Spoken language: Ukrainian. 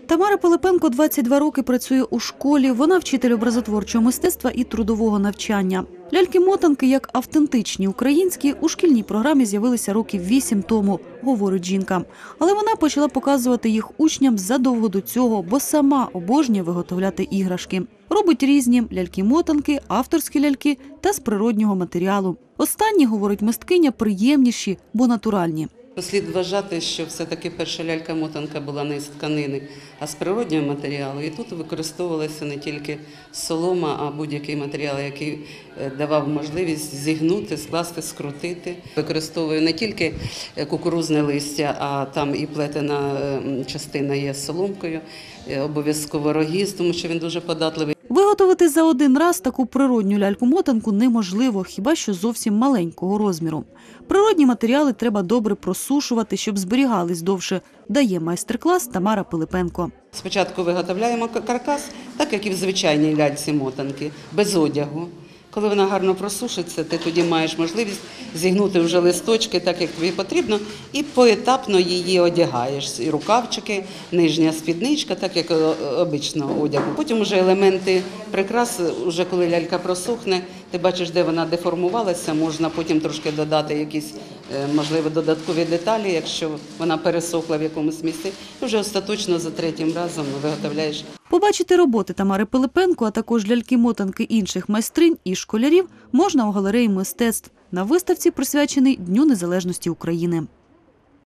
Тамара Пилипенко 22 роки працює у школі. Вона вчитель образотворчого мистецтва і трудового навчання. Ляльки-мотанки, як автентичні українські, у шкільній програмі з'явилися років 8 тому, говорить жінка. Але вона почала показувати їх учням задовго до цього, бо сама обожнює виготовляти іграшки. Робить різні ляльки-мотанки, авторські ляльки та з природнього матеріалу. Останні, говорить мисткиня, приємніші, бо натуральні. Слід вважати, що все-таки перша лялька-мотанка була не з тканини, а з природнього матеріалу. І тут використовувалася не тільки солома, а будь-який матеріал, який давав можливість зігнути, скласти, скрутити. Використовую не тільки кукурудзне листя, а там і плетена частина є з соломкою, обов'язково рогіз, тому що він дуже податливий. Виготовити за один раз таку природню ляльку-мотанку неможливо, хіба що зовсім маленького розміру. Природні матеріали треба добре просушувати, щоб зберігались довше, дає майстер-клас Тамара Пилипенко. Спочатку виготовляємо каркас, так як і в звичайній ляльці-мотанки, без одягу. Коли вона гарно просушиться, ти тоді маєш можливість зігнути вже листочки так, як тобі потрібно, і поетапно її одягаєш. І рукавчики, нижня спідничка, так як обичного одягу. Потім вже елементи прикрас, вже коли лялька просохне, ти бачиш, де вона деформувалася, можна потім трошки додати якісь, можливо, додаткові деталі, якщо вона пересохла в якомусь місці. І вже остаточно за третім разом виготовляєш. Побачити роботи Тамари Пилипенко, а також ляльки-мотанки інших майстринь і школярів можна у галереї мистецтв на виставці, присвяченій Дню Незалежності України.